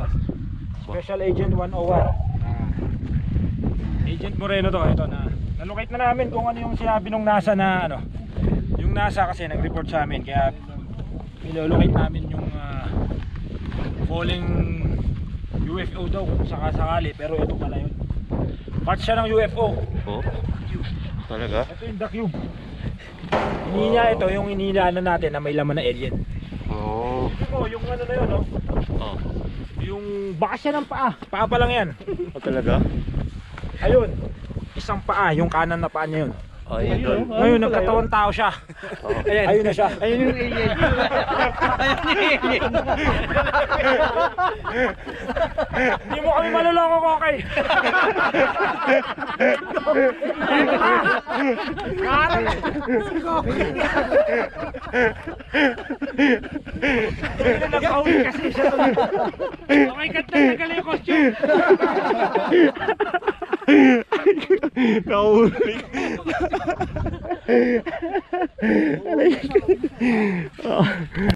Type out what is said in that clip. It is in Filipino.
Special Agent 101. Agent Moreno to, ito na. Nalocate na namin kung ano yung sinabi nung NASA na ano. Yung NASA kasi nag-report sa amin kaya nilolocate namin yung falling UFO daw kung sakasakali, pero ito pala yun. Part siya ng UFO. Oh? Talaga? Ito yung the cube. Inina ito, yung ininaanan natin na may laman na alien. Oh. Yung ano na yun, no? Oh. Yung bakas siya ng paa. Paa pa lang yan. Oh, talaga? Ayun, isang paa, yung kanan na paa niya yun. Ayun doon. Ngayon, nagkatawang tao siya. Oh. Ayan. Ayun na siya. Ayun yung alien. Ayun yung alien. Hindi mo kami maluloko, Kokey. Nagkahuli kasi siya. Okay, ganda na galing yung costume. Nahuli.